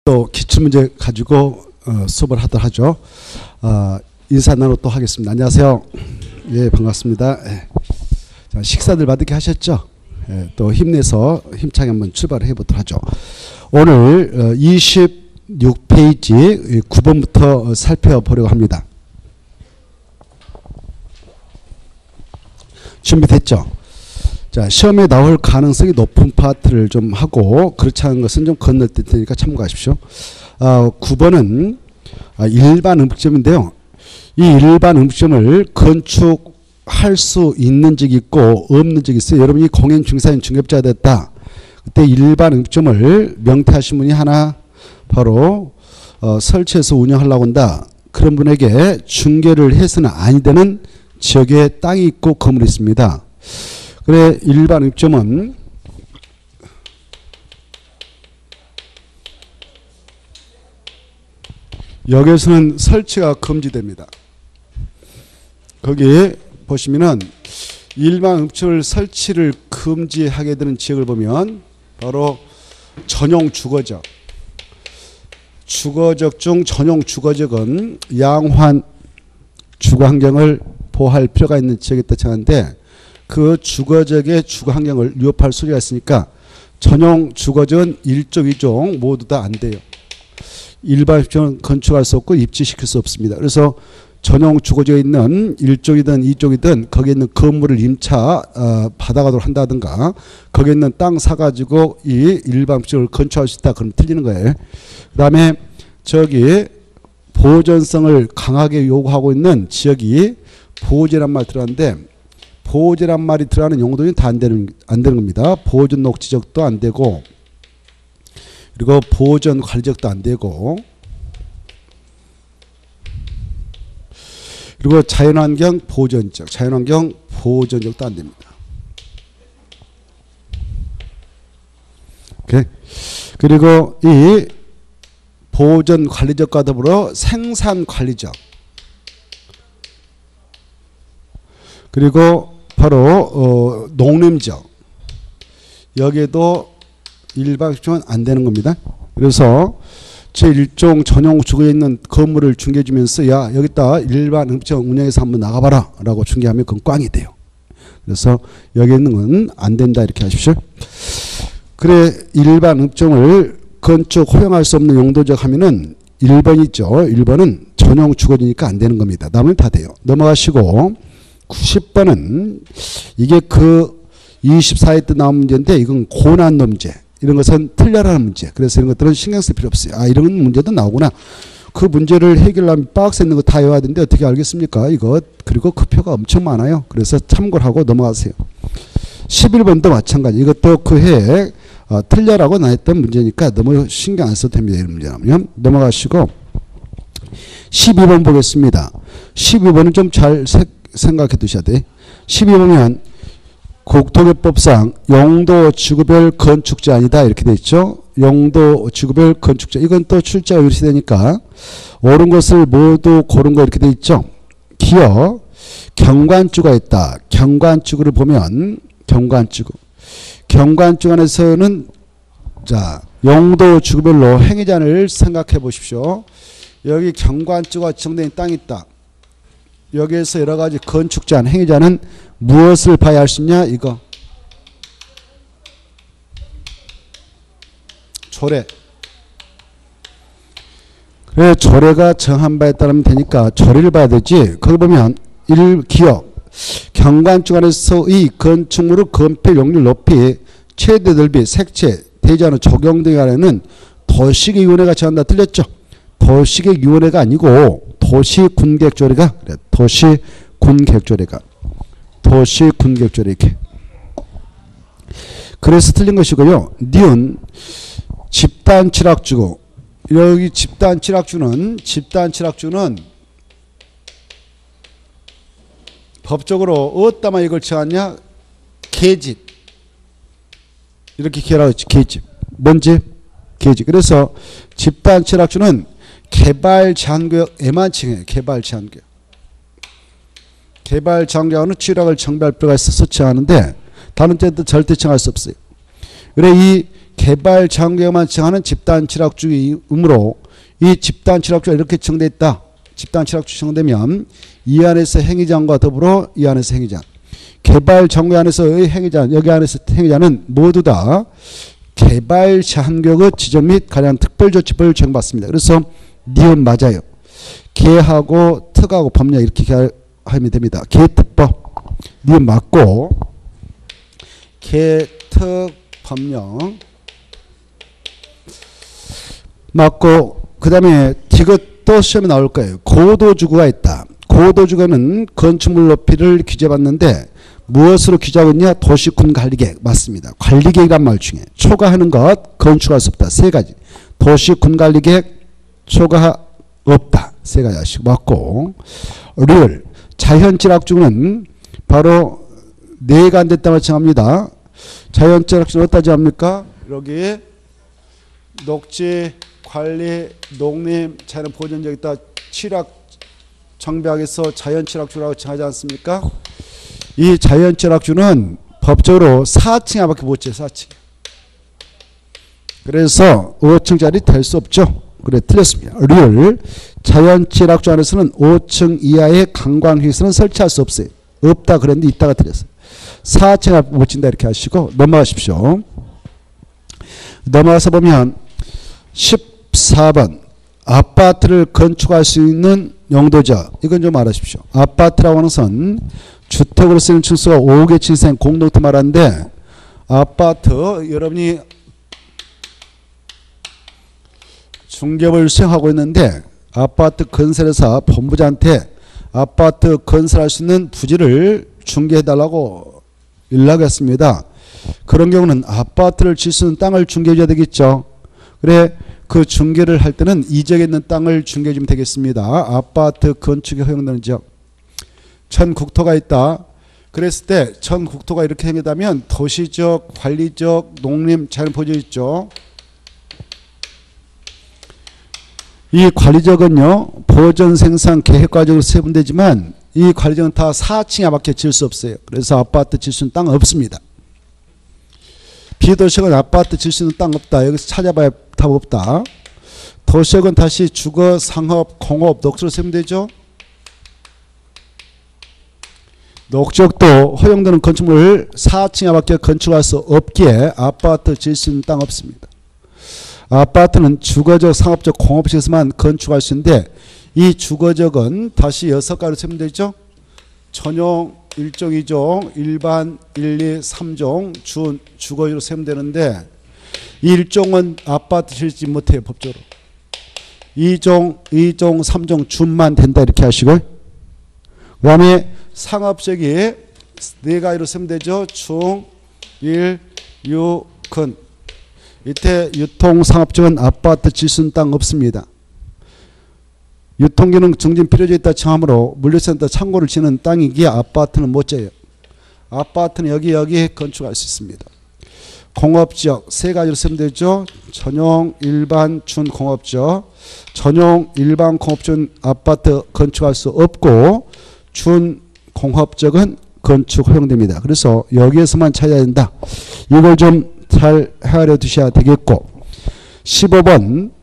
또 기출문제 가지고 수업을 하도록 하죠. 인사 나누 또 하겠습니다. 안녕하세요. 예, 반갑습니다. 예. 자, 식사들 맛있게 하셨죠? 예, 또 힘내서 힘차게 한번 출발을 해보도록 하죠. 오늘 26페이지 9번부터 살펴보려고 합니다. 준비됐죠? 자, 시험에 나올 가능성이 높은 파트를 좀 하고 그렇지 않은 것은 좀 건널 테니까 참고하십시오. 9번은 일반 음식점인데요. 이 일반 음식점을 건축할 수 있는 적이 있고 없는 적이 있어요. 여러분이 공인 중개사인 중개업자가 됐다. 그때 일반 음식점을 명퇴하신 분이 하나 바로 설치해서 운영하려고 한다. 그런 분에게 중개를 해서는 아니 되는 지역에 땅이 있고 건물이 있습니다. 그래, 일반 음식점은 여기에서는 설치가 금지됩니다. 거기 보시면은 일반 음식점을 설치를 금지하게 되는 지역을 보면 바로 전용 주거적. 주거적 중 전용 주거적은 양호한 주거 환경을 보호할 필요가 있는 지역에 뜻하는데 그 주거적의 주거 환경을 위협할 소리가 있으니까 전용 주거적은 1종, 2종 모두 다 안 돼요. 일반 주거는 건축할 수 없고 입지시킬 수 없습니다. 그래서 전용 주거지에 있는 1종이든 2종이든 거기에 있는 건물을 임차 받아가도록 한다든가 거기에 있는 땅 사가지고 이 일반 주거를 건축할 수 있다. 그럼 틀리는 거예요. 그 다음에 저기 보존성을 강하게 요구하고 있는 지역이 보호제란 말 들어갔는데 보호제란 말이 들어가는 용도는 다 안 되는 겁니다. 보존 녹지적도 안 되고 그리고 보존 관리적도 안 되고 그리고 자연환경 보존적, 자연환경 보존적도 안 됩니다. 오케이. 그리고 이 보존 관리적과 더불어 생산 관리적 그리고 바로 농림적 여기에도 일반 주거는 안 되는 겁니다. 그래서 제1종 전용 주거에 있는 건물을 중개해 주면서 야 여기다 일반 음식점 운영해서 한번 나가봐라 라고 중개하면 그건 꽝이 돼요. 그래서 여기 있는 건 안 된다 이렇게 하십시오. 그래 일반 음식점을 건축 허용할 수 없는 용도적 하면은 1번 있죠. 1번은 전용 주거지니까 안 되는 겁니다. 남은 다 돼요. 넘어가시고 90번은 이게 그 24회 때 나온 문제인데 이건 고난도 문제. 이런 것은 틀려라는 문제. 그래서 이런 것들은 신경 쓸 필요 없어요. 이런 문제도 나오구나. 그 문제를 해결하면 박스에 있는 거 다 외워야 되는데 어떻게 알겠습니까? 이거 그리고 그 표가 엄청 많아요. 그래서 참고를 하고 넘어가세요. 11번도 마찬가지. 이것도 그 해에 틀려라고 나왔던 문제니까 너무 신경 안 써도 됩니다. 이런 문제라면 넘어가시고 12번 보겠습니다. 12번은 좀 잘 생각해 두셔야 돼. 12번은 국토교법상 용도 지구별 건축자 아니다 이렇게 돼 있죠. 용도 지구별 건축자 이건 또 출제가 유리되니까 옳은 것을 모두 고른 거 이렇게 돼 있죠. 기어 경관주가 있다. 경관주를 보면 경관주 안에서는 자 용도 지구별로 행위자를 생각해 보십시오. 여기 경관주가 지정된 땅이 있다. 여기에서 여러 가지 건축자, 행위자는 무엇을 봐야 할 수 있냐? 이거. 조례. 그래, 조례가 정한 바에 따르면 되니까 조례를 봐야 되지. 거기 보면 1기억. 경관주간에서의 건축물의 건폐 용률 높이, 최대 넓이, 색채, 대지하는 적용 등에 관해는 도시계획위원회가 정한다. 틀렸죠? 도시계획위원회가 아니고 도시군계획조례가 그래. 도시군계획조례가 이렇게. 그래서 틀린 것이고요. 니은 집단취락주고 여기 집단취락주는 법적으로 어디다만 이걸 정하냐? 계집 이렇게 기하라고 했지. 계집 뭔지? 계집. 그래서 집단취락주는 개발 제한구역에만 칭해요. 개발 제한구역. 개발 제한구역은 취락을 정비할 필요가 있어서 칭하는데 다른 때도 절대 칭할 수 없어요. 그래 이 개발 장벽에만 정하는 집단 칠학주의이므로 이 집단 칠학주가 이렇게 정되어 있다. 집단 칠학주 정되면 이 안에서 행위자과 더불어 이 안에서 행위자. 개발 정부 안에서의 행위자, 여기 안에서 행위자는 모두 다 개발 제한구역의 지정 및 가량 특별조치법을 적용받습니다. 그래서 니은 맞아요. 개하고 특하고 법령 이렇게 하면 됩니다. 개특법 니은 맞고 개특법령 맞고 그 다음에 이것도 시험에 나올 거예요. 고도주거가 있다. 고도주거는 건축물 높이를 규제받는데 무엇으로 규제하고 있냐? 도시군 관리계획 맞습니다. 관리계획이란 말 중에 초과하는 것 건축할 수 없다. 세 가지. 도시군 관리계획 초과 없다. 세 가지 아시고 맞고 리을 자연질학주는 바로 내가 안 됐다고 정합니다. 자연질학주는 어디다 정합니까? 여기 녹지 관리 농림 자연 보존적 있다. 칠학 정비학에서 자연칠학주라고 정하지 않습니까? 이 자연칠학주는 법적으로 4층에 밖에 못 지어요. 4층. 그래서 5층짜리 될 수 없죠. 그래 틀렸습니다. 리을 자연칠학주 안에서는 5층 이하의 관광시설은 설치할 수 없어요. 없다 그랬는데 있다가 틀렸어요. 4층 앞에 못 진다 이렇게 하시고 넘어가십시오. 넘어가서 보면 14번 아파트를 건축할 수 있는 용도죠. 이건 좀 알아주십시오. 아파트라고 하는 것은 주택으로 쓰는 층수가 5개 층생 공동체 말하는데 아파트 여러분이 중개업을 수행하고 있는데 아파트 건설회사 본부장한테 아파트 건설할 수 있는 부지를 중개해달라고 연락했습니다. 그런 경우는 아파트를 질 수 있는 땅을 중개해줘야 되겠죠. 그래 그 중개를 할 때는 이 지역에 있는 땅을 중개해 주면 되겠습니다. 아파트 건축에 허용되는 지역. 전 국토가 있다. 그랬을 때 전 국토가 이렇게 생겼다면 도시적, 관리적, 농림, 자연보존 있죠. 이 관리적은요. 보존 생산 계획과적으로 세분되지만 이 관리적은 다 4층에 밖에 질 수 없어요. 그래서 아파트 질 수 있는 땅은 없습니다. 비도시역은 아파트 질 수 있는 땅 없다. 여기서 찾아봐야 답 없다. 도시역은 다시 주거, 상업, 공업, 녹지로 세면 되죠. 녹지역도 허용되는 건축물을 4층에 밖에 건축할 수 없기에 아파트 질 수 있는 땅 없습니다. 아파트는 주거적, 상업적, 공업시에서만 건축할 수 있는데 이 주거적은 다시 6가지로 세면 되죠. 전용 1종, 2종, 일반 1, 2, 3종 주거지로 세면 되는데 1종은 아파트 짓지 못해요. 법적으로. 2종, 3종 준만 된다 이렇게 하시고 그 다음에 상업적이 4가지로 세면 되죠. 중, 1, 6, 근 이때 유통상업적은 아파트 질 수 있는 땅 없습니다. 유통기능 증진 필요져 있다 청하므로 물류센터 창고를 지는 땅이기에 아파트는 못 져요. 아파트는 여기 건축할 수 있습니다. 공업지역 3가지로 쓰면 되죠. 전용, 일반, 준공업지역. 전용, 일반 공업지역은 아파트 건축할 수 없고 준공업지역은 건축 허용됩니다. 그래서 여기에서만 찾아야 된다. 이걸 좀 잘 헤아려 두셔야 되겠고 15번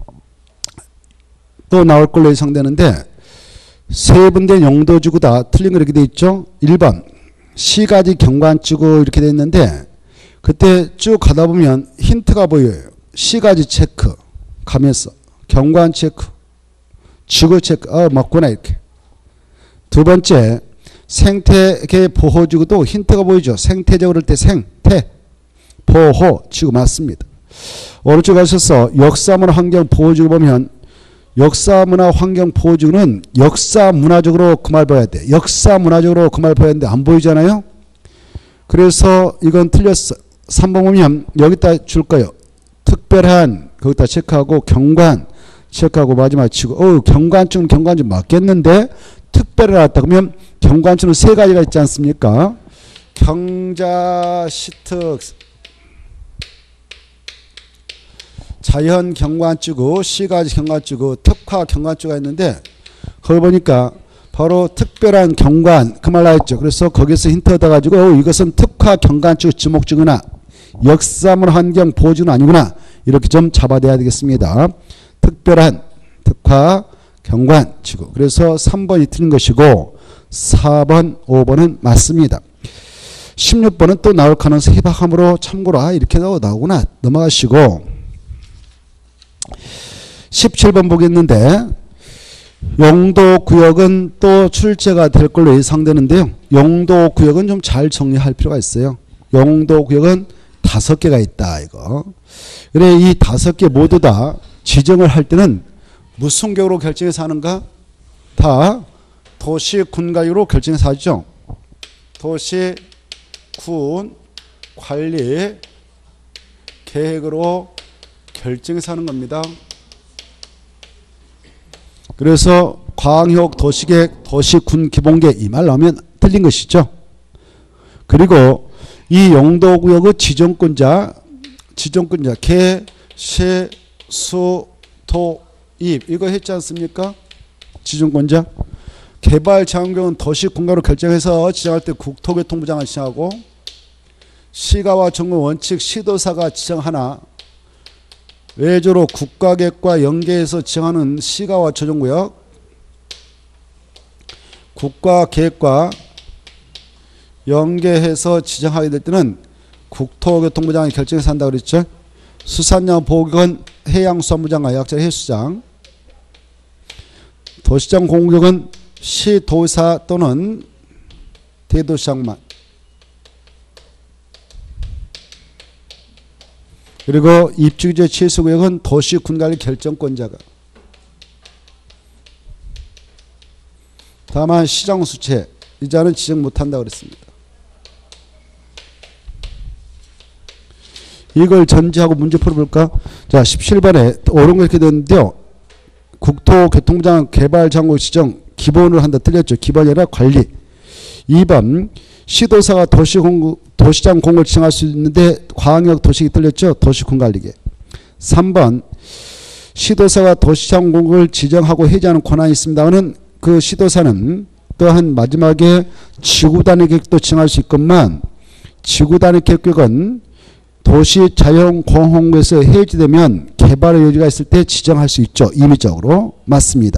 또 나올 걸로 예상되는데 세분된 용도지구다. 틀린 거 이렇게 돼 있죠. 1번 시가지 경관지구 이렇게 돼 있는데 그때 쭉 가다 보면 힌트가 보여요. 시가지 체크 가면서 경관 체크 지구 체크 맞구나 이렇게. 두 번째 생태계 보호지구도 힌트가 보이죠. 생태적으로 할 때 생태 보호 지구 맞습니다. 오른쪽 가셔서 역사문화 환경 보호지구 보면 역사문화 환경 보호지구는 역사문화적으로 그 말 봐야 돼. 역사문화적으로 그 말 봐야 되는데 안 보이잖아요. 그래서 이건 틀렸어. 3번 보면 여기다 줄 거예요. 특별한 거기다 체크하고 경관 체크하고 마지막 치고 경관증은 경관증 맞겠는데 특별히 나왔다. 그러면 경관증은 3가지가 있지 않습니까? 경자시특 자연 경관지구, 시가지 경관지구, 특화 경관지구가 있는데 거기 보니까 바로 특별한 경관 그 말 나왔죠. 그래서 거기서 힌트 얻어가지고 이것은 특화 경관지구 지목지구나 역사물 환경 보증은 아니구나. 이렇게 좀 잡아내야 되겠습니다. 특별한, 특화, 경관, 지구. 그래서 3번이 틀린 것이고 4번, 5번은 맞습니다. 16번은 또 나올 가능성이 희박하므로 참고로 이렇게 나오구나 넘어가시고 17번 보겠는데 용도구역은 또 출제가 될 걸로 예상되는데요. 용도구역은 좀 잘 정리할 필요가 있어요. 용도구역은 5개가 있다 이거. 그래 이 5개 모두 다 지정을 할 때는 무슨 격으로 결정해서 하는가? 다 도시 군가격으로 결정해서 하죠. 도시 군 관리 계획으로 결정해서 하는 겁니다. 그래서 광역 도시계획 도시군 기본계획 이 말 나오면 틀린 것이죠. 그리고 이 용도구역의 지정권자 개, 시, 수, 토, 입 이거 했지 않습니까? 지정권자 개발장경은 도시군가로 결정해서 지정할 때 국토교통부 장관이 지정하고 시가와 정부 원칙 시도사가 지정하나 외조로 국가계획과 연계해서 지정하는 시가와 조정구역 국가계획과 연계해서 지정하게 될 때는 국토교통부 장관이 결정해서 한다고 그랬죠. 수산양 보호구역은 해양수산부 장관 약자 해수장 도시장 공구역은 시도사 또는 대도시장만 그리고 입주규제 취소구역은 도시군관리 결정권자가 다만 시장수채 이자는 지정 못한다고 그랬습니다. 이걸 전제하고 문제 풀어볼까? 자 17번에 옳은 거 이렇게 되는데요. 국토교통부 장관 개발장고 지정 기본으로 한다 틀렸죠. 기본이 아니라 관리. 2번 시도사가 도시장 공을 지정할 수 있는데 광역 도시기 틀렸죠. 도시군관리계. 3번 시도사가 도시장 공을 지정하고 해제하는 권한이 있습니다만 그 시도사는 또한 마지막에 지구단위 계획도 지정할 수 있건만 지구단위 계획은 도시 자연공헌구에서 해제되면 개발의 여지가 있을 때 지정할 수 있죠. 임의적으로. 맞습니다.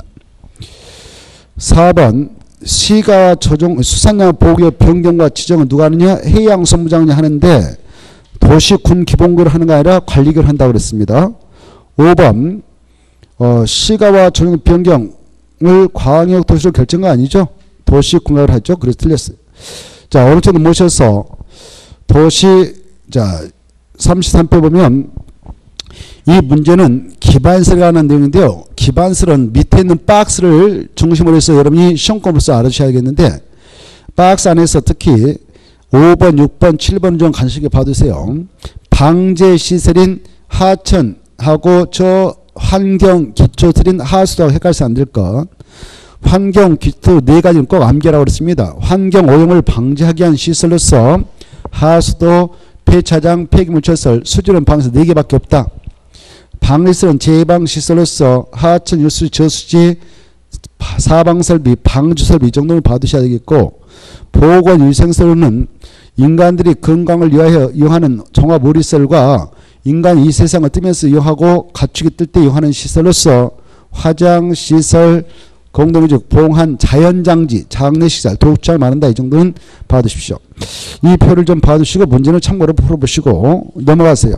4번 시가 조정 수산양 보호구역 변경과 지정은 누가 하느냐? 해양수산부장이 하는데 도시군 기본구를 하는 게 아니라 관리구를 한다고 그랬습니다. 5번 시가와 조정 변경을 광역 도시로 결정한 거 아니죠? 도시군가를 하죠. 그래서 틀렸어요. 자 오른쪽으로 모셔서 도시 자 33표 보면 이 문제는 기반설이라는 내용인데요. 기반설은 밑에 있는 박스를 중심으로 해서 여러분이 시험권으로서 알아주셔야겠는데 박스 안에서 특히 5번, 6번, 7번 좀 간식에 봐두세요. 방제시설인 하천하고 저 환경기초설인 하수도하고 헷갈려서 안 될 것. 환경기초 네 가지는 꼭 암기하라고 그랬습니다. 환경오염을 방지하기 위한 시설로서 하수도, 폐차장, 폐기물시설, 수질원 방에서 4개밖에 없다. 방리설은 제방시설로서 하천, 유수, 저수지, 사방설비, 방주설비 이 정도는 봐두셔야 되겠고 보건위생설로는 인간들이 건강을 위하여 이용하는 종합의료시설과 인간이 이 세상을 뜨면서 이용하고 가축이 뜰 때 이용하는 시설로서 화장시설, 공동유적, 봉한, 자연장지, 장례시설, 도축장을 말한다. 이 정도는 봐두십시오. 이 표를 좀 봐두시고 문제는 참고로 풀어보시고 넘어가세요.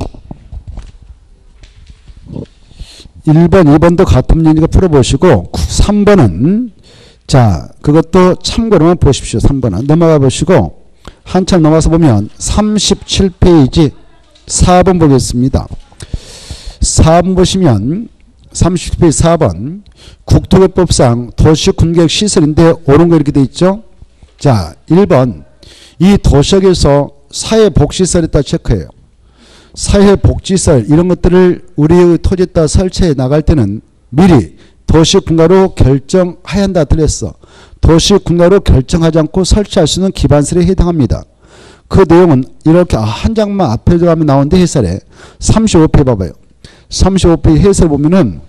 1번, 2번도 같은 문제니까 풀어보시고 3번은 자 그것도 참고로만 보십시오. 3번은 넘어가 보시고 한참 넘어가서 보면 37페이지 4번 보겠습니다. 4번 보시면 37페이지 4번 국토교법상 도시군계획 시설인데 옳은 거 이렇게 돼 있죠. 자 1번 이 도시역에서 사회복지시설에다 체크해요. 사회복지시설 이런 것들을 우리의 토지에다 설치해 나갈 때는 미리 도시군가로 결정해야 한다 틀렸어. 도시군가로 결정하지 않고 설치할 수 있는 기반설에 해당합니다. 그 내용은 이렇게 한 장만 앞에 들어가면 나오는데 해설에 35페이지 봐봐요. 35페이지 해설 보면은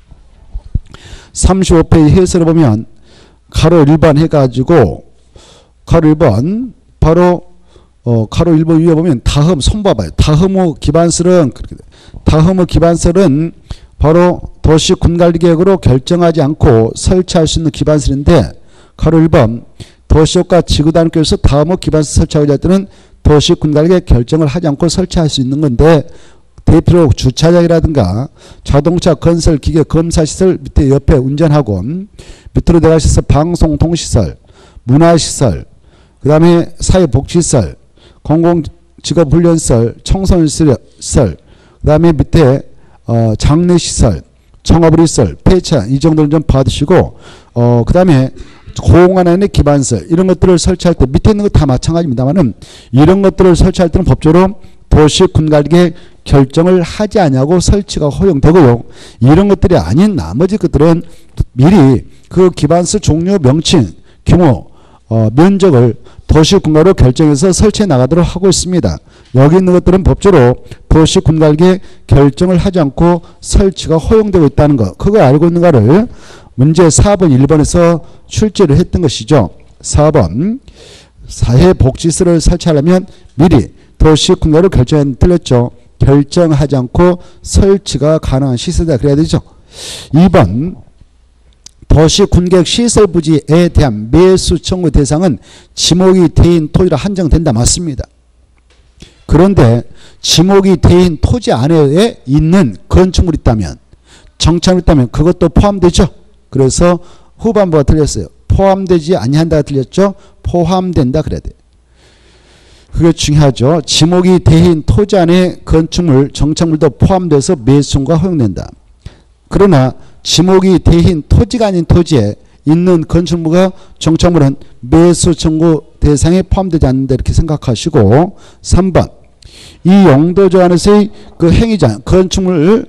35페이지 해설을 보면 가로 1번 해가지고 가로 1번 바로 가로 1번 위에 보면 다흠, 손 봐봐요. 다흠의 기반설은 바로 도시 군관리계획으로 결정하지 않고 설치할 수 있는 기반설인데, 가로 1번 도시업과 지구단계에서 다음의 기반설 설치하고자 할 때는 도시 군관리계획 결정을 하지 않고 설치할 수 있는 건데, 대표로 주차장이라든가 자동차 건설 기계 검사시설 밑에 옆에 운전학원, 밑으로 내려가셔서 방송통시설, 문화시설, 그 다음에 사회복지시설, 공공직업훈련시설, 청소년시설, 그 다음에 밑에 장례시설, 청업의시설, 폐차, 이 정도는 좀 받으시고, 그 다음에 공안의 기반설, 이런 것들을 설치할 때 밑에 있는 거 다 마찬가지입니다만은, 이런 것들을 설치할 때는 법적으로 도시 군관리계획 결정을 하지 않냐고 설치가 허용되고요. 이런 것들이 아닌 나머지 것들은 미리 그 기반설 종류, 명칭, 규모, 면적을 도시군가로 결정해서 설치해 나가도록 하고 있습니다. 여기 있는 것들은 법적으로 도시군가에 결정을 하지 않고 설치가 허용되고 있다는 것, 그걸 알고 있는 거를 문제 4번 1번에서 출제를 했던 것이죠. 4번 사회복지시설을 설치하려면 미리 도시군가로 결정하는 틀렸죠. 결정하지 않고 설치가 가능한 시설이다 그래야 되죠. 2번 도시군계획 시설부지에 대한 매수 청구 대상은 지목이 대인 토지로 한정된다. 맞습니다. 그런데 지목이 대인 토지 안에 있는 건축물이 있다면, 정착물이 있다면 그것도 포함되죠. 그래서 후반부가 틀렸어요. 포함되지 아니한다가 틀렸죠. 포함된다 그래야 돼요. 그게 중요하죠. 지목이 대인 토지 안에 건축물, 정착물도 포함돼서 매수 청구가 허용된다. 그러나 지목이 대인 토지가 아닌 토지에 있는 건축물과 정착물은 매수 청구 대상에 포함되지 않는다 이렇게 생각하시고, 3번 이 용도조 안에서의 그 행위장, 건축물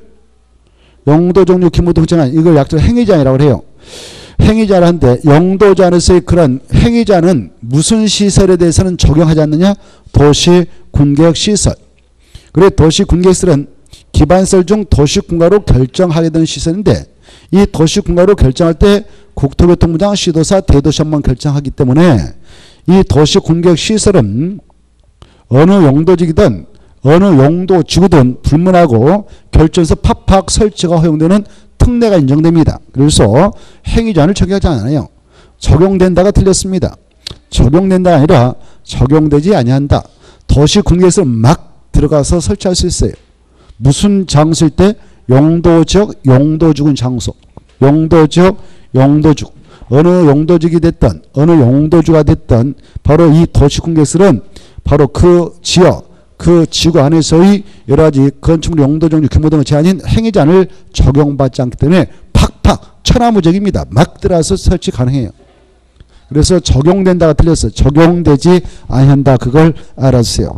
용도 종류 규모 등 정한, 이걸 약자로 행위장이라고 해요. 행위자라는데 용도조 안에서의 그런 행위자는 무슨 시설에 대해서는 적용하지 않느냐? 도시군계획 시설. 그래 도시군계획시설은 기반설 중 도시군가로 결정하게 되는 시설인데, 이 도시군가로 결정할 때 국토교통부장, 시도사, 대도시 한번 결정하기 때문에 이 도시군계획 시설은 어느 용도지기든 어느 용도지구든 불문하고 결정해서 팍팍 설치가 허용되는 특례가 인정됩니다. 그래서 행위자는 적용하지 않아요. 적용된다가 틀렸습니다. 적용된다가 아니라 적용되지 아니한다. 도시군계획에서 막 들어가서 설치할 수 있어요. 무슨 장소일 때? 용도지역, 용도주군 장소. 용도지역, 용도주. 어느 용도지역이 됐든 어느 용도주가 됐든 바로 이 도시군계획은 바로 그 지역, 그 지구 안에서의 여러 가지 건축물 용도 종류 규모 등을 제한인 행위자를 적용받지 않기 때문에 팍팍 천하무적입니다. 막 들어와서 설치 가능해요. 그래서 적용된다가 틀렸어요. 적용되지 아니한다. 그걸 알아주세요.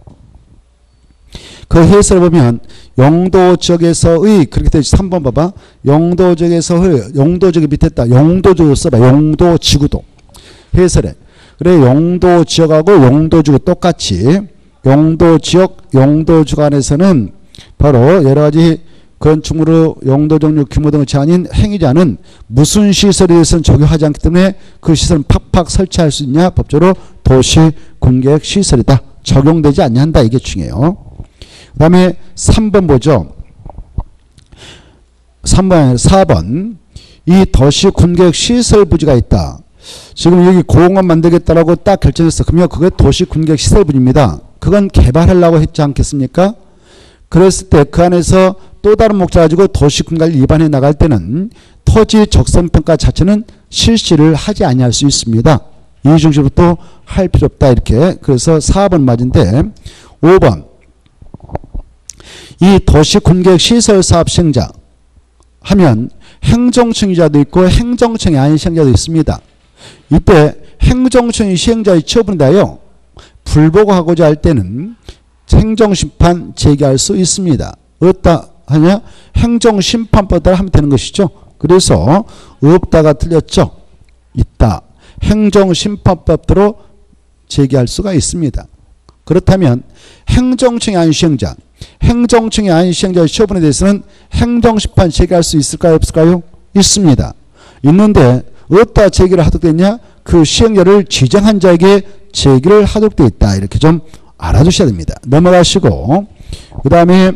그 해설을 보면 용도지역에서의, 그렇게 되지. 3번 봐봐. 용도지역에서의, 용도지역이 밑에 있다. 용도지구 써봐. 용도지구도. 해설에. 그래 용도지역하고 용도지구 똑같이 용도지역, 용도지구 안에서는 바로 여러가지 건축물의 용도 종류 규모 등을 제한인 행위자는 무슨 시설에 대해서는 적용하지 않기 때문에 그 시설은 팍팍 설치할 수 있냐? 법적으로 도시군계획 시설이다. 적용되지 않는다. 이게 중요해요. 그 다음에 3번 보죠. 3번, 4번. 이 도시군계획 시설 부지가 있다. 지금 여기 공원 만들겠다라고 딱 결정했어. 그러면 그게 도시군계획 시설 부지입니다. 그건 개발하려고 했지 않겠습니까? 그랬을 때 그 안에서 또 다른 목적 가지고 도시군계획을 위반해 나갈 때는 토지 적성평가 자체는 실시를 하지 아니할 수 있습니다. 이중시부터 할 필요 없다. 이렇게. 그래서 4번 맞은데 5번. 이 도시군계획 시설 사업 시행자 하면 행정청이자도 있고 행정청이 아닌 시행자도 있습니다. 이때 행정청이 시행자의 처분인데요. 불복하고자 할 때는 행정심판 제기할 수 있습니다. 어디다 하냐? 행정심판법에 따라 하면 되는 것이죠. 그래서 없다가 틀렸죠. 있다. 행정심판법대로 제기할 수가 있습니다. 그렇다면 행정청이 아닌 시행자, 행정청이 아닌 시행자의 처분에 대해서는 행정심판 제기할 수 있을까요? 없을까요? 있습니다. 있는데 어디다 제기를 하도록 됐냐? 그 시행자를 지정한 자에게 제기를 하도록 되어 있다. 이렇게 좀 알아두셔야 됩니다. 넘어가시고 그 다음에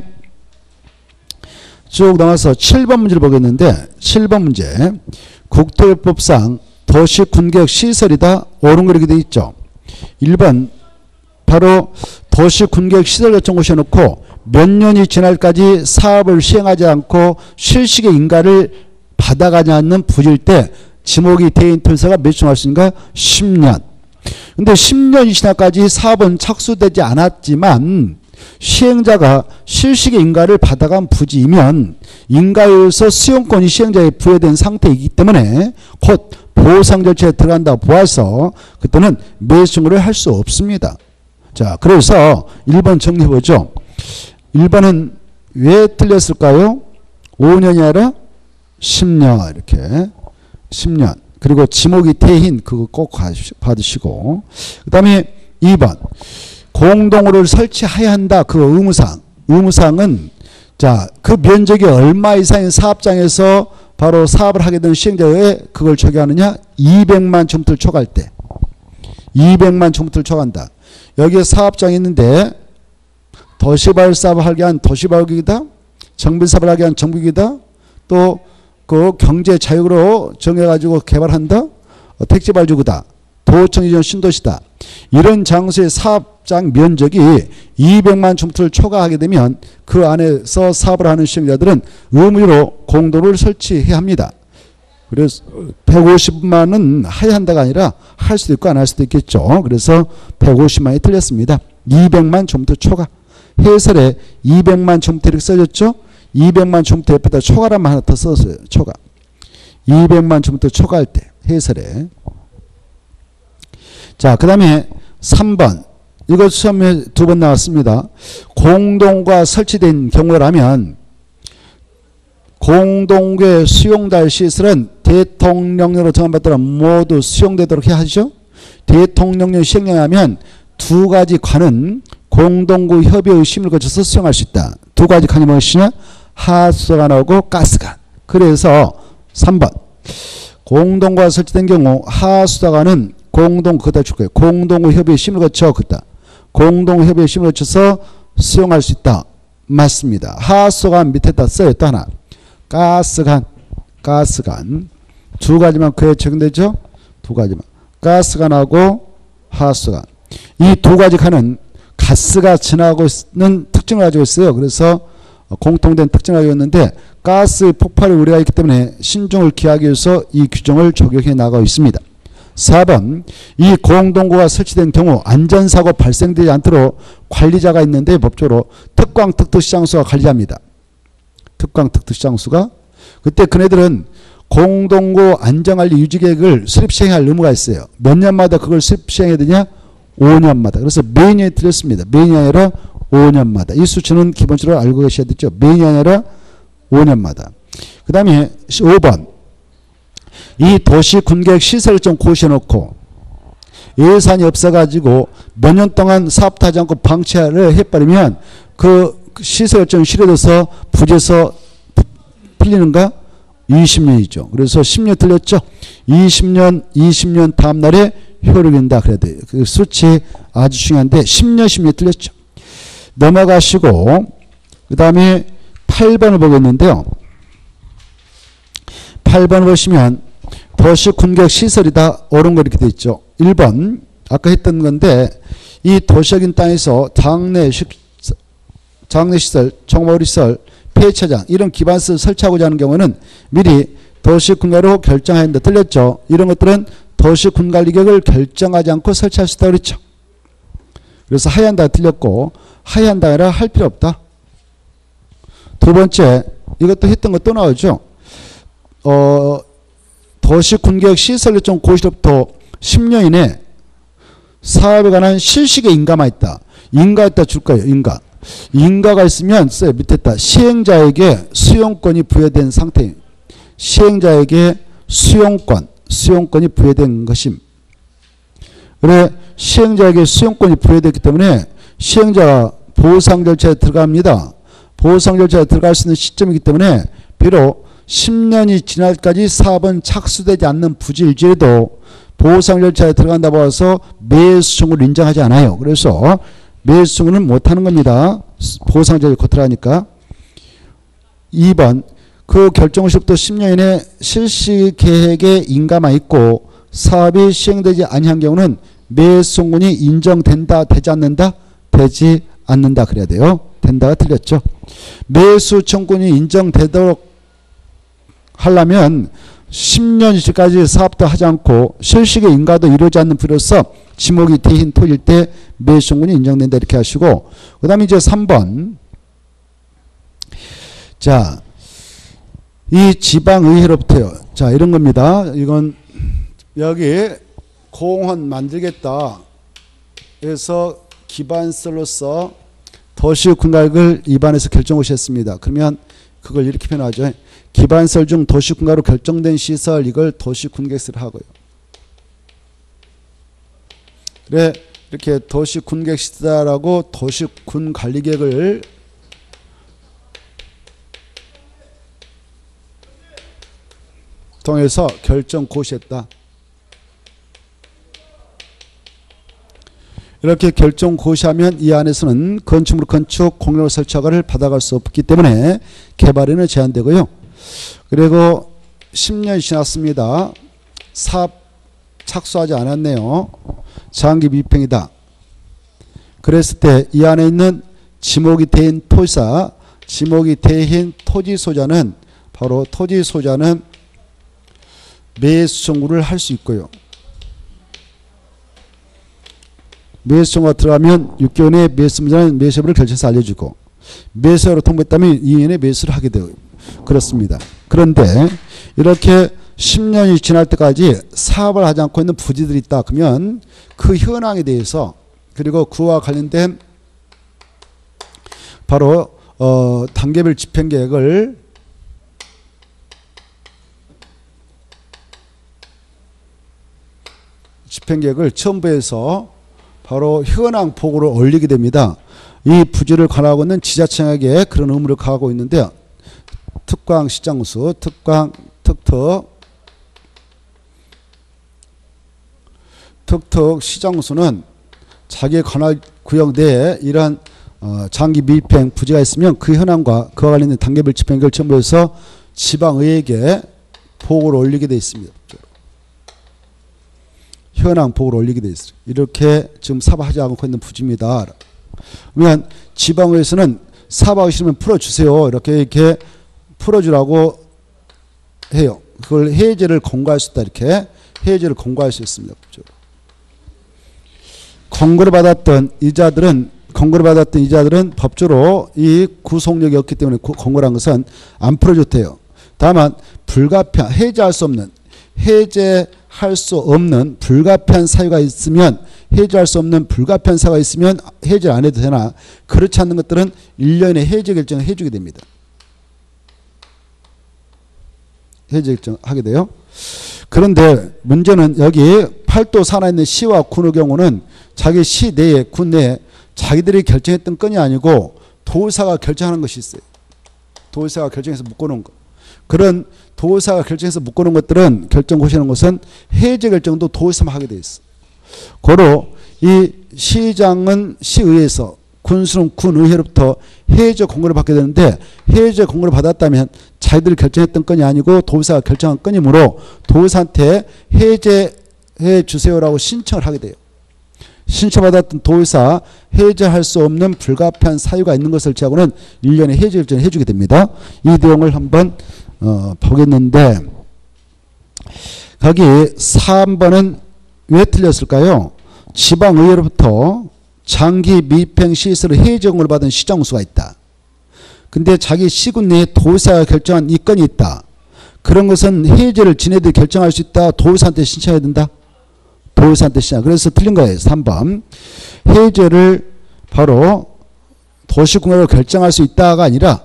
쭉 넘어가서 7번 문제를 보겠는데 7번 문제 국토법상 도시군계획 시설이다. 옳은 거 이렇게 되어 있죠. 1번 바로 도시군계획 시설 결정 고시해놓고 몇 년이 지날까지 사업을 시행하지 않고 실식의 인가를 받아가지 않는 부지일 때 지목이 대인 틀서가 몇 주 할 수 있는가? 10년. 근데 10년이 지나까지 사업은 착수되지 않았지만 시행자가 실식의 인가를 받아간 부지이면 인가에 의해서 수용권이 시행자에 부여된 상태이기 때문에 곧 보상 절차에 들어간다 보아서 그때는 매수를 할 수 없습니다. 자, 그래서 1번 정리해보죠. 1번은 왜 틀렸을까요? 5년이 아니라 10년 이렇게 10년. 그리고 지목이 대인 그거 꼭 받으시고 그 다음에 2번 공동호를 설치해야 한다. 그 의무사항은 자, 그 면적이 얼마 이상인 사업장에서 바로 사업을 하게 되는 시행자에 그걸 적용하느냐? 200만 제곱미터를 초과할 때 200만 제곱미터를 초과한다. 여기에 사업장이 있는데 도시발 사업을 하게 한 도시발기이다. 정비사업을 하게 한 정비기이다. 또 그 경제 자유로 정해가지고 개발한다. 택지발주구다. 도청 이전 신도시다. 이런 장소의 사업장 면적이 200만 제곱미터를 초과하게 되면 그 안에서 사업을 하는 시행자들은 의무로 공도를 설치해야 합니다. 그래서 150만은 해야 한다가 아니라 할 수도 있고 안 할 수도 있겠죠. 그래서 150만이 틀렸습니다. 200만 제곱미터 초과. 해설에 200만 제곱미터 이렇게 써졌죠. 200만 제곱미터 옆에다 초과라만 하나 더 썼어요. 초과. 200만 제곱미터 초과할 때 해설에. 자, 그 다음에 3번. 이거 처음에 2번 나왔습니다. 공동과 설치된 경우라면 공동구의 수용될 시설은 대통령령으로 정한받더라 모두 수용되도록 해야 하죠. 대통령령 시행령하면 두 가지 관은 공동구 협의의 심을 거쳐서 수용할 수 있다. 두 가지 관이 무엇이냐? 하수관하고 가스관. 그래서 3번 공동구가 설치된 경우 하수관은 그다 줄 거예요. 공동구 협의의 심을 거쳐 그다. 공동구 협의의 심을 거쳐서 수용할 수 있다. 맞습니다. 하수관 밑에다 써요. 또 하나. 가스관 두 가지만 그에 적용되죠. 두 가지만 가스관하고 하수관 이 두 가지 칸은 가스가 지나고 있는 특징을 가지고 있어요. 그래서 공통된 특징을 가지고 있는데 가스의 폭발이 우려가 있기 때문에 신중을 기하기 위해서 이 규정을 적용해 나가고 있습니다. 4번 이 공동구가 설치된 경우 안전사고 발생되지 않도록 관리자가 있는데 법적으로 특광 특특시장수가 관리합니다. 특광 특특시장수가 그때 그네들은 공동구 안전관리 유지계획을 수립 시행할 의무가 있어요. 몇 년마다 그걸 수립 시행해야 되냐? 5년마다. 그래서 매년이 틀렸습니다. 매년이 아니라 5년마다. 이 수치는 기본적으로 알고 계셔야 되죠. 매년이 아니라 5년마다. 그 다음에 5번 이 도시군계획 시설을 좀 고시해놓고 예산이 없어가지고 몇 년 동안 사업도 하지 않고 방치를 해버리면 그 시설 좀 실어져서 부지에서 풀리는가? 20년이죠. 그래서 10년 틀렸죠. 20년 다음 날에 효력이 된다. 그래야 돼요. 그 수치 아주 중요한데 10년 틀렸죠. 넘어가시고 그 다음에 8번을 보겠는데요. 8번 보시면 도시군계획 시설이다. 옳은 거 이렇게 돼 있죠. 1번 아까 했던 건데 이 도시적인 땅에서 장례시설, 정모리시설, 폐차장 이런 기반시설 설치하고자 하는 경우는 미리 도시군계획으로 결정해야 한다. 틀렸죠. 이런 것들은 도시군관리계획을 결정하지 않고 설치할 수 있다고 그랬죠. 그래서 하야 한다 틀렸고 하야 한다 아니라 할 필요 없다. 두 번째 이것도 했던 거 또 나오죠. 도시군계획 시설일정 고시로부터 10년 이내 사업에 관한 실식의 인가만 있다. 인가 있다 줄 거예요. 인가가 있으면 써요. 밑에다 시행자에게 수용권이 부여된 상태. 시행자에게 수용권이 부여된 것임. 그래 시행자에게 수용권이 부여됐기 때문에 시행자가 보상 절차에 들어갑니다. 보상 절차에 들어갈 수 있는 시점이기 때문에 비록 10년이 지날까지 사업은 착수되지 않는 부지일지라도 보상 절차에 들어간다고 해서 매수 청구를 인정하지 않아요. 그래서 매수 청구는 못하는 겁니다. 보상 절차에 들어가니까. 2번 그 결정 시부터 10년 이내 실시 계획에 인가만 있고 사업이 시행되지 아니한 경우는 매수 청구는 인정된다, 되지 않는다? 되지 않는다 그래야 돼요. 된다가 틀렸죠. 매수 청구는 인정되도록 하려면 10년 이전까지 사업도 하지 않고 실시계 인가도 이루어지지 않는 부로서 지목이 대인 토지일 때 매수 청구는 인정된다 이렇게 하시고, 그 다음에 이제 3번. 자, 이 지방의회로부터요. 자, 이런 겁니다. 이건 여기 공원 만들겠다 해서 기반설로서 도시군가를 입안에서 결정하셨습니다. 그러면 그걸 이렇게 표현하죠. 기반설 중 도시군가로 결정된 시설, 이걸 도시군객시를 하고요. 그래, 이렇게 도시군객시설하고 도시군관리계획을 통해서 결정 고시했다. 이렇게 결정 고시하면 이 안에서는 건축물 건축, 공유로 설치 허가를 받아갈 수 없기 때문에 개발에는 제한되고요. 그리고 10년이 지났습니다. 사업 착수하지 않았네요. 장기 미평이다. 그랬을 때 이 안에 있는 지목이 대인 토지사, 지목이 대인 토지 소자는 바로 토지 소자는 매수 청구를 할 수 있고요. 매수 청구가 들어가면 6개월 내에 매수 문제는 매수업을 결정해서 알려주고, 매수로 통보했다면 2년 내에 매수를 하게 되고 그렇습니다. 그런데 이렇게 10년이 지날 때까지 사업을 하지 않고 있는 부지들이 있다 그러면 그 현황에 대해서, 그리고 그와 관련된 바로 단계별 집행계획을 첨부해서 바로 현황 보고를 올리게 됩니다. 이 부지를 관할하고 있는 지자체에게 그런 의무를 가하고 있는데요. 특광 시장수, 특광 특특 시장수는 자기 관할 구역 내에 이러한 장기 미입행 부지가 있으면 그 현황과 그와 관련된 단계별 집행계획을 첨부해서 지방의회에게 보고를 올리게 되어 있습니다. 현황 보고를 올리게 되어 있어요. 이렇게 지금 사업하지 않고 있는 부지입니다. 그러면 지방의회에서는 사업하기 싫으면 풀어주세요. 이렇게 풀어주라고 해요. 그걸 해제를 공고할 수 있다. 이렇게 해제를 공고할 수 있습니다. 권고를 받았던 이자들은 법적으로 이 구속력이 없기 때문에 권고란 것은 안 풀어줬대요. 다만 해제할 수 없는 불가피한 사유가 있으면, 해제할 수 없는 불가피한 사유가 있으면 해제를 안 해도 되나, 그렇지 않는 것들은 1년에 해제 결정을 해주게 됩니다. 해제 결정하게 돼요. 그런데 문제는 여기 팔도 산하에 있는 시와 군의 경우는 자기 시 내에, 군 내에 자기들이 결정했던 건이 아니고 도사가 결정하는 것이 있어요. 도사가 결정해서 묶어놓은 것. 그런 도사가 결정해서 묶어놓은 것들은 결정 고시하는 것은 해제 결정도 도사만 하게 돼 있어. 고로 이 시장은 시의회에서, 군수는 군의회로부터 해제 공고를 받게 되는데, 해제 공고를 받았다면 자기들이 결정했던 건이 아니고 도사가 결정한 건이므로 도사한테 해제해 주세요라고 신청을 하게 돼요. 신청받았던 도사, 해제할 수 없는 불가피한 사유가 있는 것을 제하고는 1년에 해제 결정을 해주게 됩니다. 이 내용을 한번 보겠는데, 거기 3번은 왜 틀렸을까요? 지방의회로부터 장기 미입행 시설의 해제 공고를 받은 시장수가 있다. 근데 자기 시군 내에 도사가 결정한 이 건이 있다. 그런 것은 해제를 지네들이 결정할 수 있다. 도사한테 신청해야 된다. 도사한테 신청. 그래서 틀린 거예요. 3번. 해제를 바로 도시공사로 결정할 수 있다가 아니라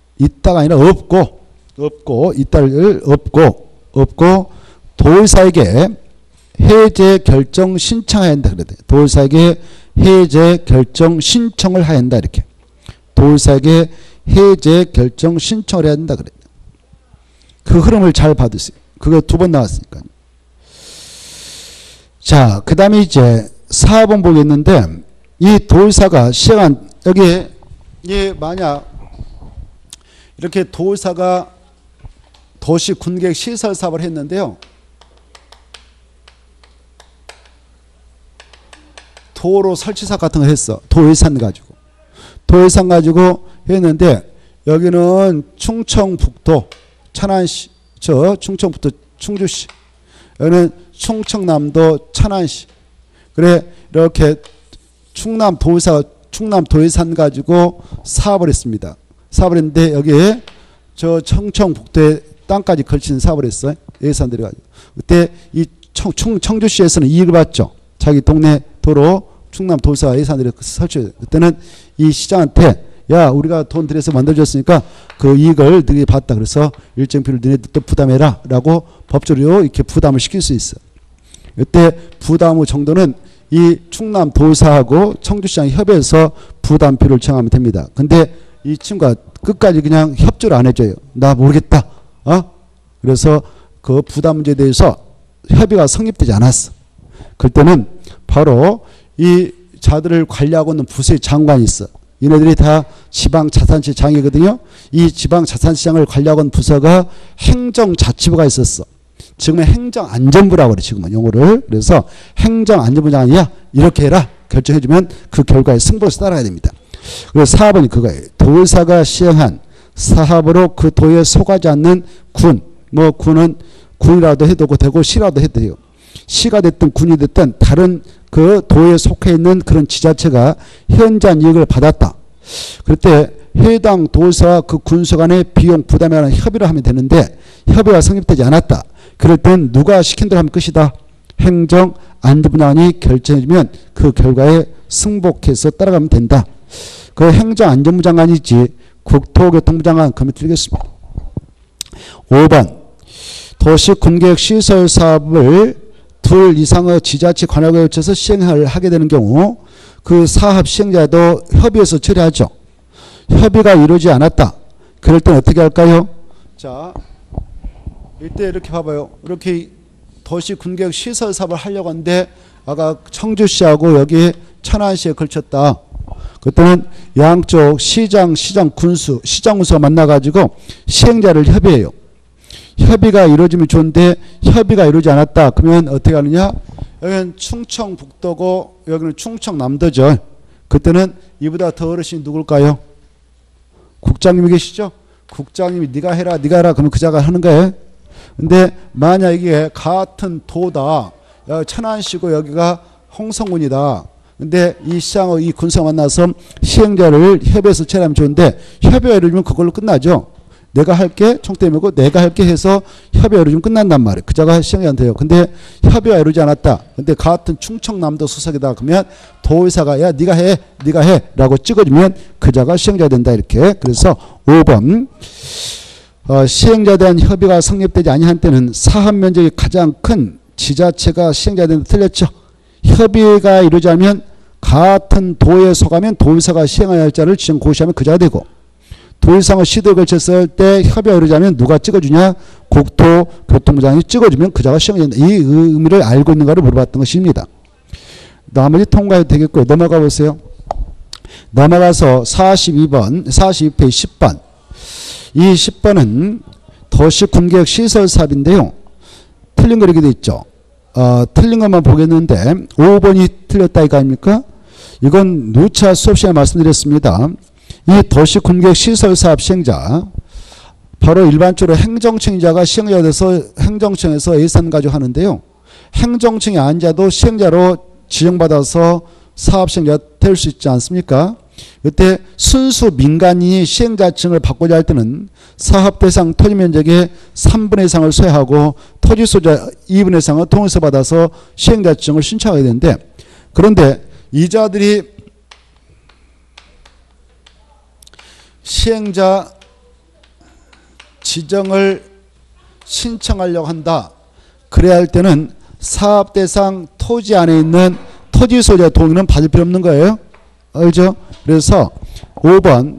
없고 도사에게 해제 결정 신청해야 한다. 그래야 돼. 도사에게 해제 결정 신청을 해야 한다. 이렇게. 도사에게 해제 결정 신청을 해야 한다. 그래. 그 흐름을 잘 받으세요. 그거 2번 나왔으니까. 자, 그 다음에 이제 4번 보겠는데, 이 도의사가 시행한, 여기에, 만약, 이렇게 도의사가 도시 군계획 시설 사업을 했는데요. 도로 설치 사업 같은 거 했어. 도의산 가지고. 도의산 가지고 했는데, 여기는 충청북도, 천안시, 충청북도 충주시. 여기는 충청남도 천안시. 그래, 이렇게 충남 도의산 가지고 사업을 했습니다. 사업을 했는데, 여기에 충청북도에 땅까지 걸치는 사업을 했어요. 예산들이 가지고. 그때 이 청주시에서는 이익을 봤죠. 자기 동네 도로 충남 도의사 예산들이 설치해요. 그때는 이 시장한테 야, 우리가 돈 들여서 만들어줬으니까 그 이익을 너희들이 봤다. 그래서 일정 비율 너희들도 부담해라. 라고 법적으로 이렇게 부담을 시킬 수 있어. 이때 부담 정도는 이 충남 도의사하고 청주시장 협의해서 부담비를 정하면 됩니다. 근데 이 친구가 끝까지 그냥 협조를 안 해줘요. 나 모르겠다. 그래서 그 부담 문제에 대해서 협의가 성립되지 않았어. 그때는 바로 이 자들을 관리하고 있는 부서의 장관이 있어. 얘네들이 다 지방자산시장이거든요. 이 지방자산시장을 관리하고 있는 부서가 행정자치부가 있었어. 지금은 행정안전부라고 그래. 지금은 용어를. 그래서 행정안전부장이 야 이렇게 해라 결정해주면 그 결과에 승부에서 따라가야 됩니다. 그래서 4번이 그거예요. 도의사가 시행한 사업으로 그 도에 속하지 않는 군, 군은 군이라도 해도 되고 시라도 해도 돼요. 시가 됐든 군이 됐든 다른 그 도에 속해 있는 그런 지자체가 현저한 이익을 받았다. 그럴 때 해당 도의사와 그 군수 간의 비용 부담에 관한 협의를 하면 되는데 협의가 성립되지 않았다. 그럴 땐 누가 시킨 대로 하면 끝이다. 행정안전부장이 결정해주면 그 결과에 승복해서 따라가면 된다. 그 행정안전부 장관이지 국토교통부 장관 그러면 드리겠습니다. 5번 도시 군계획 시설 사업을 둘 이상의 지자체 관할구에 거쳐서 시행을 하게 되는 경우 그 사업 시행자도 협의해서 처리하죠. 협의가 이루어지지 않았다. 그럴 땐 어떻게 할까요? 자, 이때 이렇게 봐봐요. 이렇게 도시 군계획 시설 사업을 하려고 하는데 아까 청주시하고 여기 천안시에 걸쳤다. 그때는 양쪽 시장 군수, 시장 군수가 만나가지고 시행자를 협의해요. 협의가 이루어지면 좋은데 협의가 이루어지지 않았다. 그러면 어떻게 하느냐? 여기는 충청북도고 여기는 충청남도죠. 그때는 이보다 더 어르신이 누굴까요? 국장님이 계시죠? 국장님이 네가 해라 그러면 그 자가 하는 거예요. 근데 만약 이게 같은 도다. 여기 천안시고 여기가 홍성군이다. 근데 이 시장하고 이 군수가 만나서 시행자를 협의해서 처리하면 좋은데 협의가 이루어지면 그걸로 끝나죠. 내가 할게 총대매고 내가 할게 해서 협의가 이루어지면 끝난단 말이에요. 그자가 시행자한테요. 근데 협의가 이루어지지 않았다. 근데 같은 충청남도 소속이다. 그러면 도의사가 야 네가 해 라고 찍어주면 그자가 시행자 된다. 이렇게. 그래서 5번 시행자에 대한 협의가 성립되지 아니한 때는 사업 면적이 가장 큰 지자체가 시행자에 대한 데 틀렸죠. 협의가 이루어지면 같은 도에 속하면 도의사가 시행해야 할 자를 지정 고시하면 그자가 되고 도의사와 시도에 걸쳤을 때 협의가 이루어지면 누가 찍어주냐? 국토교통부장이 찍어주면 그자가 시행된다. 이 의미를 알고 있는가를 물어봤던 것입니다. 나머지 통과해도 되겠고요. 넘어가 보세요. 넘어가서 42페이지 10번. 이 10번은 도시군계획 시설 사업인데요. 틀린 거 이렇게 돼 있죠. 틀린 것만 보겠는데 5번이 틀렸다 이거 아닙니까? 이건 누차 수업 시간에 말씀드렸습니다. 이 도시군계획 시설 사업 시행자 바로 일반적으로 행정청자가 시행자가 돼서 행정청에서 예산 가지고 하는데요. 행정청이 아니자도 시행자로 지정받아서 사업 시행자가 될 수 있지 않습니까? 그때 순수 민간인이 시행자층을 바꾸자 할 때는 사업 대상 토지 면적의 3분의 1상을 소유하고 토지 소유자 2분의 1상을 통해서 받아서 시행자층을 신청하게 되는데 그런데 이자들이 시행자 지정을 신청하려고 한다. 그래야 할 때는 사업 대상 토지 안에 있는 토지 소유자 동의는 받을 필요 없는 거예요. 알죠? 그래서 5번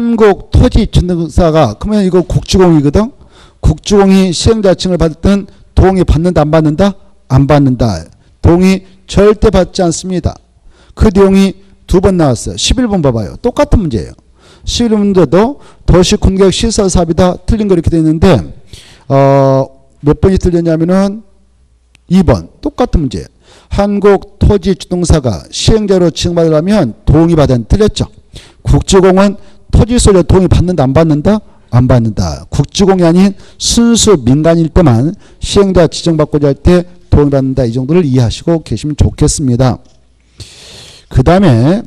한국토지주택사가 그러면 이거 국주공이거든. 국주공이 시행자층을 받을 때는 동의 받는다 안 받는다? 안 받는다. 동의 절대 받지 않습니다. 그 내용이 두 번 나왔어요. 11번 봐봐요. 똑같은 문제예요. 11번도 도시군계획 시설사업이다. 틀린 거 이렇게 되어 있는데 몇 번이 틀렸냐면은 2번 똑같은 문제예요. 한국토지주동사가 시행자로 지정받으려면 동의받은 틀렸죠. 국지공은 토지소유자 동의 받는다 안 받는다? 안 받는다. 국지공이 아닌 순수 민간일 때만 시행자 지정받고자 할 때 동의받는다. 이 정도를 이해하시고 계시면 좋겠습니다. 그 다음에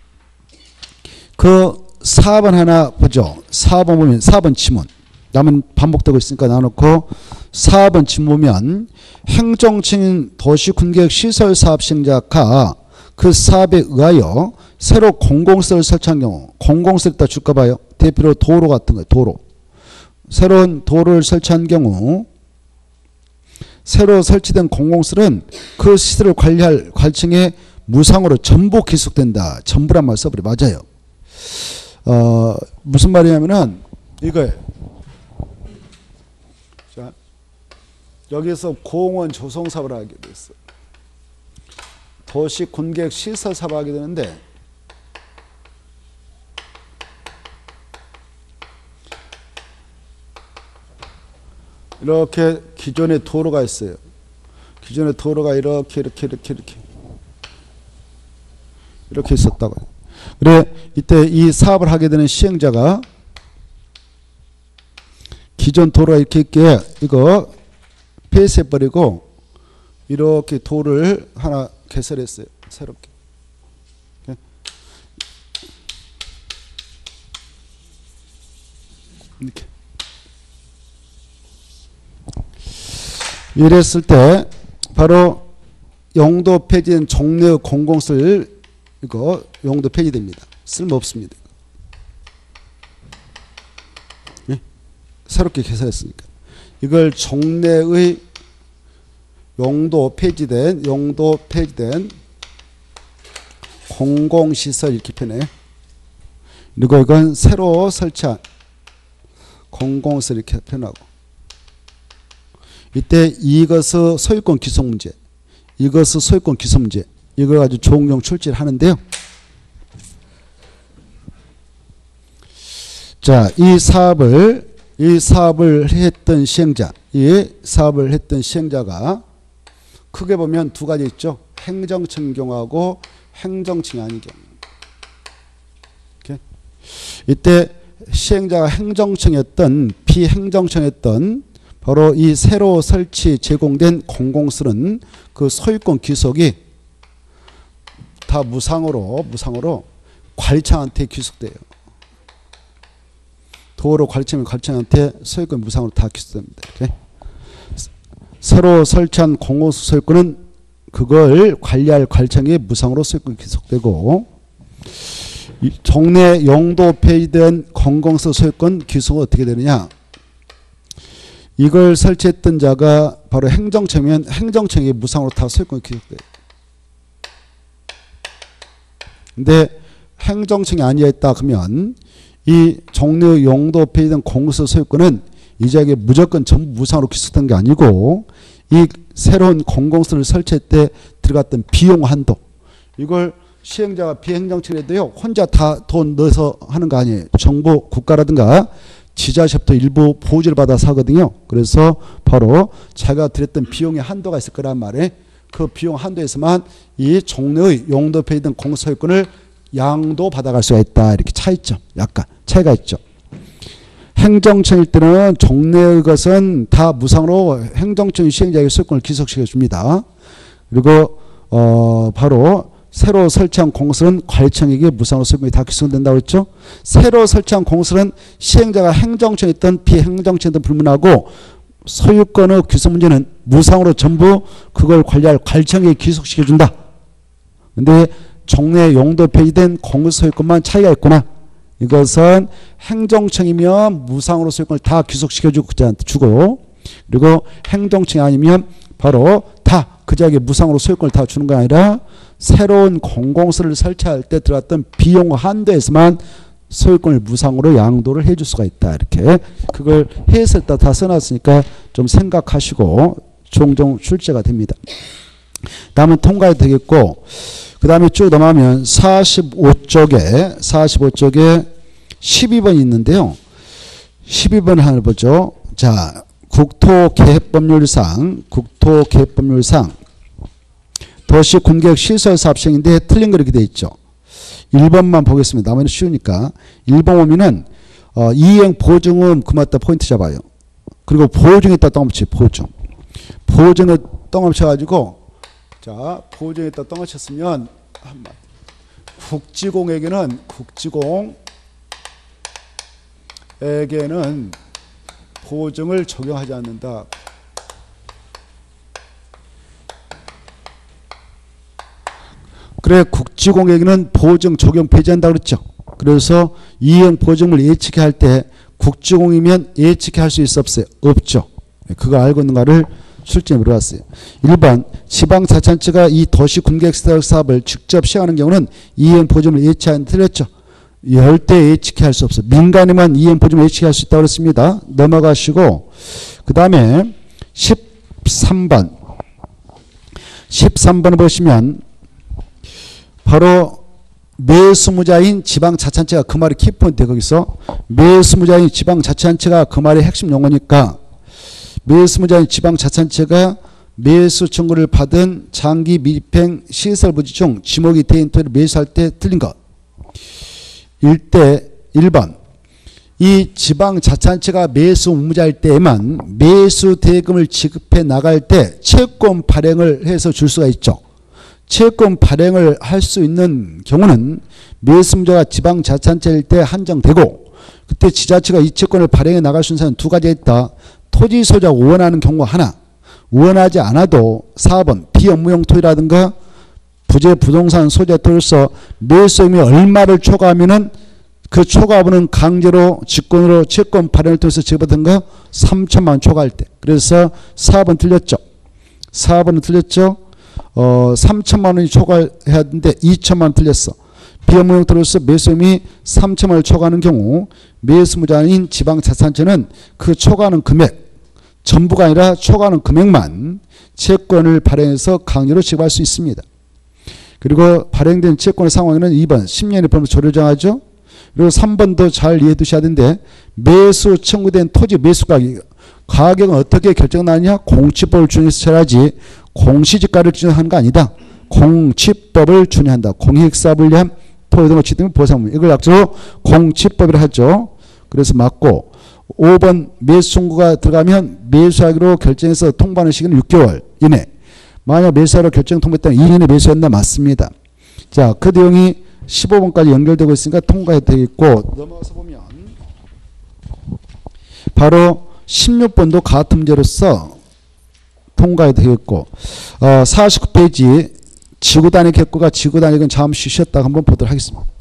그 4번 하나 보죠. 4번 보면 4번 지문. 남은 반복되고 있으니까 나눠놓고 4번 지문 보면 행정층인 도시군계획 시설사업 시행자가 그 사업에 의하여 새로 공공시설을 설치한 경우 공공시설에다 줄까 봐요. 대표로 도로 같은 거예요. 도로. 새로운 도로를 설치한 경우 새로 설치된 공공시설은 그 시설을 관리할 관청에 무상으로 전부 기속된다. 전부란 말 써버려. 맞아요. 무슨 말이냐면은 이거예요. 자, 여기서 공원 조성 사업을 하게 됐어. 도시 군계획 시설 사업을 하게 되는데 이렇게 기존에 도로가 있어요. 기존에 도로가 이렇게 있었다고요. 그래 이때 이 사업을 하게 되는 시행자가 기존 도로가 이렇게 있게 이거 폐쇄해버리고 이렇게 도를 하나 개설했어요. 새롭게. 이렇게. 이랬을 때 바로 용도 폐지된 종래의 공공시설 이거 용도 폐지됩니다. 쓸모없습니다. 예? 새롭게 개설했으니까. 이걸 종래의 용도 폐지된 공공시설 이렇게 표현해요. 그리고 이건 새로 설치한 공공시설 이렇게 표현하고 이때 이것의 소유권 기속 문제 이것의 소유권 기속 문제 이걸 가지고 종용 출제를 하는데요. 자, 이 사업을 했던 시행자가 크게 보면 두 가지 있죠. 행정청 경우하고 행정청이 아닌 경우. 이렇게. 이때 시행자가 행정청이었던 비행정청이었던 바로 이 새로 설치 제공된 공공시설은 그 소유권 귀속이 다 무상으로 관리청한테 귀속돼요. 도로 관리청한테 소유권 무상으로 다 귀속됩니다. 이렇게. 새로 설치한 공공시설 소유권은 그걸 관리할 관리청에 무상으로 소유권 귀속되고 종래 용도 폐지된 공공시설 소유권 귀속은 어떻게 되느냐? 이걸 설치했던 자가 바로 행정청이면 행정청이 무상으로 다 소유권이 귀속돼요. 근데 행정청이 아니었다 그러면 이 종래 용도 폐지된 공공시설 소유권은 이 지역에 무조건 전부 무상으로 귀속된 게 아니고 이 새로운 공공시설을 설치할 때 들어갔던 비용 한도 이걸 시행자가 비행정청에도요 혼자 다 돈 넣어서 하는 거 아니에요. 정부 국가라든가 지자체부터 일부 보조를 받아서 하거든요. 그래서 바로 자기가 들였던 비용의 한도가 있을 거란 말에 그 비용 한도에서만 이 종래의 용도 폐지된 공소유권을 양도 받아갈 수가 있다. 이렇게 차이점 약간 차이가 있죠. 행정청일 때는 종래의 것은 다 무상으로 행정청 시행자에게 소유권을 기속시켜 줍니다. 그리고 바로 새로 설치한 공시설은 관리청에게 무상으로 소유권이 다 기속된다고 했죠. 새로 설치한 공시설은 시행자가 행정청에 있던 비행정청에 불문하고 소유권의 귀속 문제는 무상으로 전부 그걸 관리할 관리청에게 기속시켜준다. 근데 종래 용도 폐지된 공시소유권만 차이가 있구나. 이것은 행정청이면 무상으로 소유권을 다 귀속시켜주고 그리고 행정청이 아니면 바로 다 그 지역에 무상으로 소유권을 다 주는 게 아니라 새로운 공공시설을 설치할 때 들어갔던 비용 한도에서만 소유권을 무상으로 양도를 해줄 수가 있다. 이렇게 그걸 해석했다 다 써놨으니까 좀 생각하시고 종종 출제가 됩니다. 다음은 통과해도 되겠고, 그 다음에 쭉 넘어가면 45쪽에 12번이 있는데요. 12번 하나 보죠. 자, 국토계획법률상 도시군계획시설사업 시행인데 틀린 거 이렇게 돼 있죠. 1번만 보겠습니다. 나머지는 쉬우니까. 1번 보면은 이행 보증은 그맞다 포인트 잡아요. 그리고 보증에다 똥붙이 보증. 보증을 똥붙여가지고 자, 보증에다 똥붙였으면 국지공에게는 보증을 적용하지 않는다. 그래, 국지공에게는 보증 적용 폐지한다 그랬죠. 그래서 이행 보증을 예측해 할 때 국지공이면 예측해 할 수 있어 없어요? 없죠. 그거 알고 있는가를 출제에 물어봤어요. 1번 지방자치단체가 이 도시군계획 사업을 직접 시행하는 경우는 이행 보증을 예측하는 틀렸죠. 절대 예측해 할 수 없어요. 민간에만 이행 보증을 예측할 수 있다고 그랬습니다. 넘어가시고 그 다음에 13번을 보시면 바로 매수무자인 지방자치단체가 그 말이 키포인트예요. 거기서 매수무자인 지방자치단체가 그 말의 핵심 용어니까 매수무자인 지방자치단체가 매수 청구를 받은 장기 미입행 시설부지 중 지목이 대인 토지를 매수할 때 틀린 것. 1번 이 지방자치단체가 매수 의무자일 때에만 매수 대금을 지급해 나갈 때 채권 발행을 해서 줄 수가 있죠. 채권 발행을 할 수 있는 경우는 매수의무자가 지방자치단체일 때 한정되고 그때 지자체가 이 채권을 발행해 나갈 순서는 두 가지가 있다. 토지 소유자가 원하는 경우가 하나, 원하지 않아도 4번 비업무용 토지라든가 부재 부동산 소유자 토지로서 매수임이 얼마를 초과하면은 그 초과분은 강제로 직권으로 채권 발행을 통해서 지급하던가 3천만 원 초과할 때. 그래서 4번 틀렸죠. 4번은 틀렸죠. 3천만 원이 초과해야 하는데 2천만 원 틀렸어. 비업무용 토지로서 매수임이 3천만 원을 초과하는 경우 매수무자인 지방자치단체는 그 초과하는 금액 전부가 아니라 초과하는 금액만 채권을 발행해서 강제로 지급할 수 있습니다. 그리고 발행된 채권의 상황에는 2번 10년의 범위 조례 정하죠. 그리고 3번도 잘 이해해 두셔야 되는데 매수 청구된 토지 매수 가격은 어떻게 결정나느냐? 공시법을 준용해서 처리하지 공시지가를 준용하는 거 아니다. 공시법을 준용한다. 공익사업을 위한 토지 등을 취득하면 보상. 이걸 약자로 공시법이라 하죠. 그래서 맞고 5번 매수 청구가 들어가면 매수하기로 결정해서 통보하는 시기는 6개월 이내. 만약 매수하기로 결정 통보했다면 2년에 매수한다. 맞습니다. 자, 그 내용이 15번까지 연결되고 있으니까 통과해도 되겠고 넘어가서 보면 바로 16번도 같은 문제로서 통과해도 되겠고 49페이지 지구단위 객구가 지구단위는 잠시 쉬었다가 한번 보도록 하겠습니다.